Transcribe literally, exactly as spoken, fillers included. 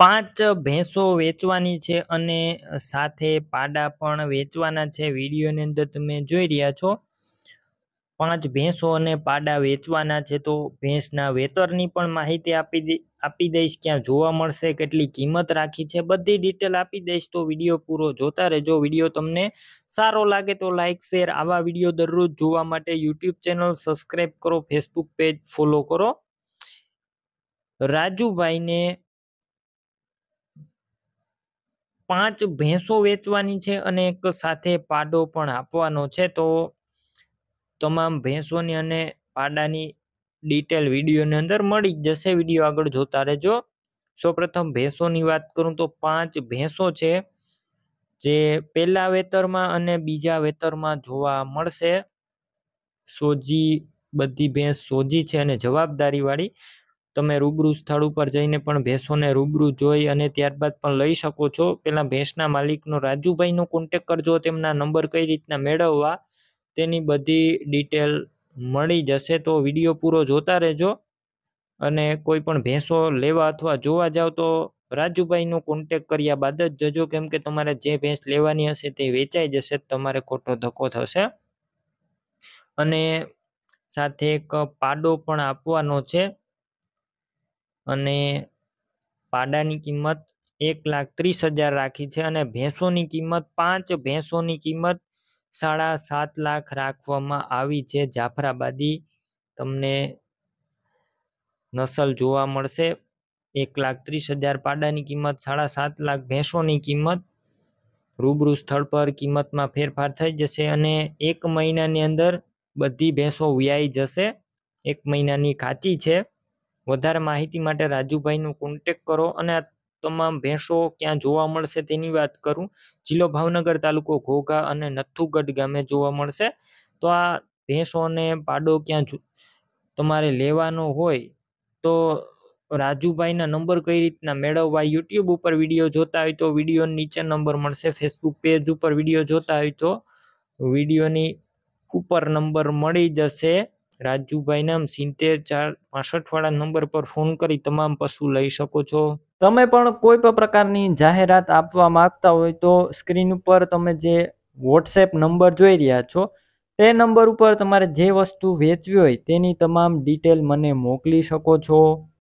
પાંચ ભેંસો વેચવાની છે અને સાથે પાડા પણ વેચવાના છે। વિડીયોની અંદર તમે જોઈ રહ્યા છો પાંચ ભેંસો અને પાડા વેચવાના છે। તો ભેંસના વેતરની પણ માહિતી આપી દઈ આપી દઈશ, ક્યાં જોવા મળશે, કેટલી કિંમત રાખી છે, બધી ડિટેલ આપી દઈશ। તો વિડીયો પૂરો જોતા રહેજો। વિડીયો તમને સારો લાગે તો લાઈક શેર, આવા વિડીયો દરરોજ જોવા માટે યુટ્યુબ ચેનલ સબસ્ક્રાઈબ કરો, ફેસબુક પેજ ફોલો કરો। રાજુભાઈને પાંચ ભેંસો વેચવાની છે અને એક સાથે પાડો પણ આપવાનો છે। તો તમામ ભેંસોની અને પાડાની ડિટેલ વિડીયોની અંદર મળી જ જશે। વિડીયો આગળ જોતા રહેજો। સૌપ્રથમ ભેંસોની વાત કરું તો પાંચ ભેંસો છે જે પહેલા વેતરમાં અને બીજા વેતરમાં જોવા મળશે। સોજી બધી ભેંસ સોજી છે અને જવાબદારી વાળી। તમે રૂબરૂ સ્થળ ઉપર જઈને પણ ભેંસોને રૂબરૂ જોઈ અને ત્યારબાદ પણ લઈ શકો છો। પેલા ભેંસના માલિકનો રાજુભાઈનો કોન્ટેક કરજો, તેમના નંબર કઈ રીતના મેળવવા તેની બધી ડિટેલ મળી જશે। તો વિડીયો પૂરો જોતા રહેજો અને કોઈ પણ ભેંસો લેવા અથવા જોવા જાવ તો રાજુભાઈનો કોન્ટેક કર્યા બાદ જ જજો, કેમ કે તમારે જે ભેંસ લેવાની હશે તે વેચાઈ જશે, તમારે ખોટો ધક્કો થશે। અને સાથે એક પાડો પણ આપવાનો છે અને પાડાની કિંમત એક લાખ ત્રીસ હજાર રાખી છે અને ભેંસોની કિંમત પાંચ ભેંસોની કિંમત સાડા સાત લાખ રાખવામાં આવી છે। જાફરાબાદી તમને નસલ જોવા મળશે। એક લાખ ત્રીસ હજાર પાડાની કિંમત, સાડા સાત લાખ ભેંસોની કિંમત। રૂબરૂ સ્થળ પર કિંમતમાં ફેરફાર થઈ જશે અને એક મહિનાની અંદર બધી ભેંસો વ્યાઈ જશે। એક મહિનાની કાચી છે। વધારે માહિતી માટે રાજુભાઈનો કોન્ટેક કરો। અને આ તમામ ભેંસો ક્યાં જોવા મળશે તેની વાત કરું, જિલ્લો ભાવનગર, તાલુકો ઘોઘા અને નથુગઢ ગામે જોવા મળશે। તો આ ભેંસો અને પાડો ક્યાં તમારે લેવાનો હોય તો રાજુભાઈના નંબર કઈ રીતના મેળવવા, યુટ્યુબ ઉપર વિડીયો જોતા હોય તો વિડીયો નીચે નંબર મળશે, ફેસબુક પેજ ઉપર વિડીયો જોતા હોય તો વિડીયોની ઉપર નંબર મળી જશે। રાજુભાઈ નામ સિત્તેર ચાર પાસઠ વાળા નંબર પર ફોન કરી તમામ પશુ લઈ શકો છો। તમે પણ કોઈ પણ પ્રકારની જાહેરાત આપવા માંગતા હોય તો સ્ક્રીન ઉપર તમે જે વોટ્સએપ નંબર જોઈ રહ્યા છો તે નંબર ઉપર તમારે જે વસ્તુ વેચવી હોય તેની તમામ ડિટેલ મને મોકલી શકો છો।